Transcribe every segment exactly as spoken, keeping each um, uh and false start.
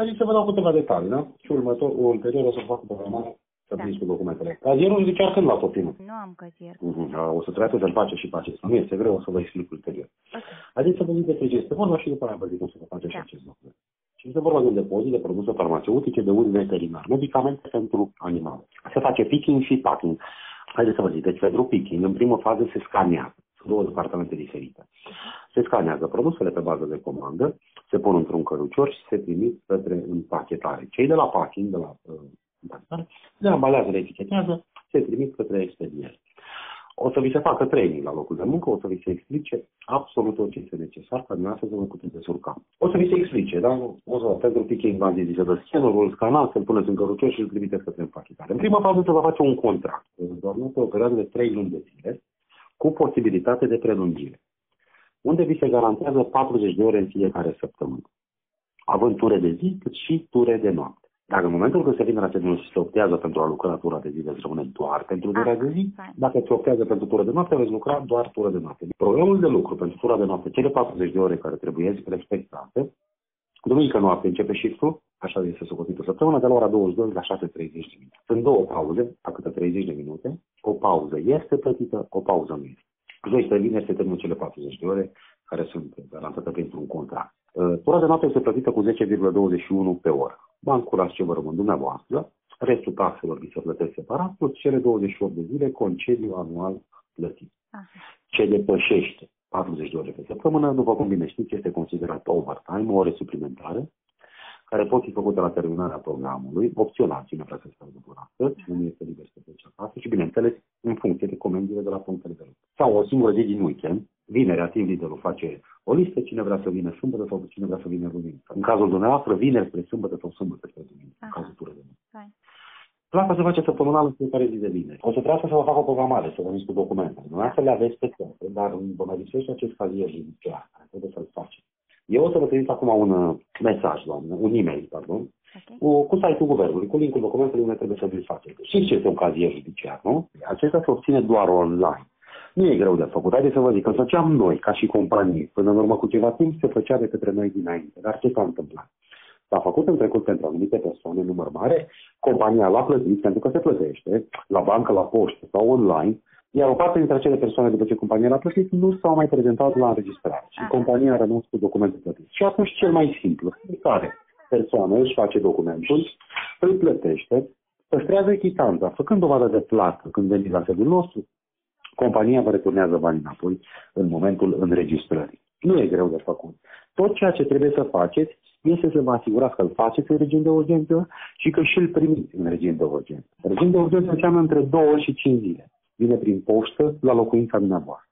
Hai să vă dau câteva detalii, da? Și următor, ulterior o să fac programare să Da. prins cu documentele. Cazierul zice când l-ați obținut? Nu am cazier. Uh-huh. O să trebuie să-l face și pe acesta. Nu este greu, o să vă explic ulterior. Ok. Haideți să vă zic despre ce este vorba și după aia vă zic cum să vă faceți Da. acest document. Și este vorba de un depozit de produse farmaceutice de uz veterinar, medicamente pentru animale. Se face picking și packing. Haideți să vă zic, deci pentru picking, în primă fază se scanează. Sunt două departamente diferite. Se scanează produsele pe bază de comandă, se pun într-un cărucior și se trimit către împachetare. Cei de la packing, de la uh, împachetare, le ambalează, le etichetează, se trimit către expediere. O să vi se facă training la locul de muncă, o să vi se explice absolut tot ce este necesar ca dumneavoastră să vă puteți descurca. O să vi se explice, da? O să pentru picking v-am zis, să dă scannerul, îl scanați, să-l puneți în cărucior și îl trimiteți către împachetare. În prima fază se va face un contract, doar nu pe o perioadă de trei luni de zile, cu posibilitate de prelungire, unde vi se garantează patruzeci de ore în fiecare săptămână, având ture de zi cât și ture de noapte. Dacă în momentul când se vine la terminul și se optează pentru a lucra tura de zi, veți rămâne doar pentru tura de zi. Dacă se optează pentru tură de noapte, veți lucra doar tură de noapte. Programul de lucru pentru tura de noapte, cele patruzeci de ore care trebuie respectate, duminică noapte începe shift-ul, așa este socotită săptămână, de la ora douăzeci și două la șase treizeci de minute. Sunt două pauze, a câte treizeci de minute. O pauză este plătită, o pauză nu este. Joi spre vineri se termină cele patruzeci de ore care sunt garantate pentru un contract. Tura de noapte este plătită cu zece virgulă douăzeci și unu pe oră. Bani curați ce vă rămân dumneavoastră, restul taxelor vi se plătesc separat, plus cele douăzeci și opt de zile concediu anual plătit. Aha. Ce depășește patruzeci de ore pe săptămână, după cum bine știți, este considerat overtime, ore suplimentare, care pot fi făcute la terminarea programului, opțional, cine vrea să stea de durată, cine nu este liber să plece acasă și, bineînțeles, în funcție de comenzile de la punctele de lucru. Sau o singură zi din weekend, vinerea, team leader-ul face o listă, cine vrea să vină sâmbătă sau cine vrea să vină duminică. În cazul dumneavoastră, vineri spre sâmbătă sau sâmbătă spre duminică, în cazul tură de mână. Plata se face săptămânal în fiecare zi de vineri. O să trebuie să vă fac o programare, să veniți cu documente. Dumneavoastră le aveți pe toate, dar vă mai lipsește acest cazier judiciar, care trebuie să-l faceți. Eu o să vă trimit acum un uh, mesaj, doamnă, un e-mail, pardon, okay. cu, cu site-ul guvernului, cu linkul documentului unde trebuie să vi-l faceți. Știți ce este un cazier judiciar, nu? Acesta se obține doar online. Nu e greu de făcut. Haideți să vă zic, că făceam noi, ca și companii, până în urmă cu ceva timp, se făcea de către noi dinainte. Dar ce s-a întâmplat? S-a făcut în trecut pentru anumite persoane, număr mare, compania l-a plătit, pentru că se plătește, la bancă, la poștă sau online, iar o parte dintre acele persoane, după ce compania l-a plătit, nu s-au mai prezentat la înregistrare. Și compania a rămas cu documentul plătit. Și atunci cel mai simplu, care persoană își face documentul, îl plătește, păstrează chitanța, făcând dovadă de plată când veniți la sediul nostru, compania vă returnează banii înapoi în momentul înregistrării. Nu e greu de făcut. Tot ceea ce trebuie să faceți este să vă asigurați că îl faceți în regim de urgență și că și îl primiți în regim de urgență. Regim de urgență înseamnă între două și cinci zile. Vine prin poștă la locuința dumneavoastră.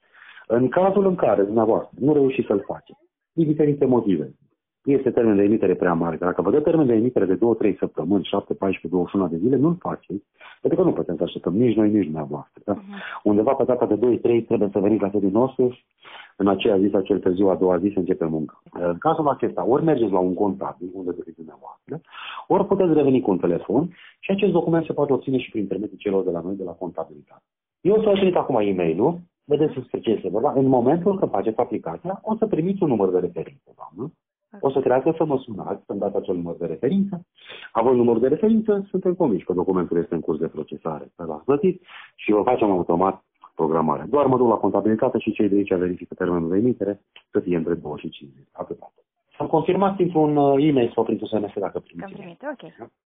În cazul în care dumneavoastră nu reușiți să-l faceți, din diferite motive, este termen de emitere prea mare. Dacă vă dă termen de emitere de două trei săptămâni, șapte, paisprezece, douăzeci și unu de zile, nu-l faceți, pentru că nu putem să așteptăm nici noi, nici dumneavoastră. Da? Uh-huh. Undeva pe data de doi trei trebuie să veniți la sediul nostru, în aceea zi sau cel târziu, a doua zi, să începe muncă. În cazul acesta, ori mergeți la un contabil, unde doriți dumneavoastră, ori puteți reveni cu un telefon și acest document se poate obține și prin intermediul celor de la noi, de la contabilitate. Eu o să vă trimit acum e-mail-ul, vedeți despre ce este vorba. În momentul când faceți aplicația, o să primiți un număr de referință, doamnă. O să treacă să mă sunați, să-mi dați acel număr de referință. Având număr de referință, suntem convinși că documentul este în curs de procesare. L-ați plătit și vă facem automat programarea. Doar mă duc la contabilitate și cei de aici verifică termenul de emitere să fie între două și cinci zile. Atât. Să-mi confirmați într-un e-mail sau printr-un S M S dacă primiți. Am primit, ok.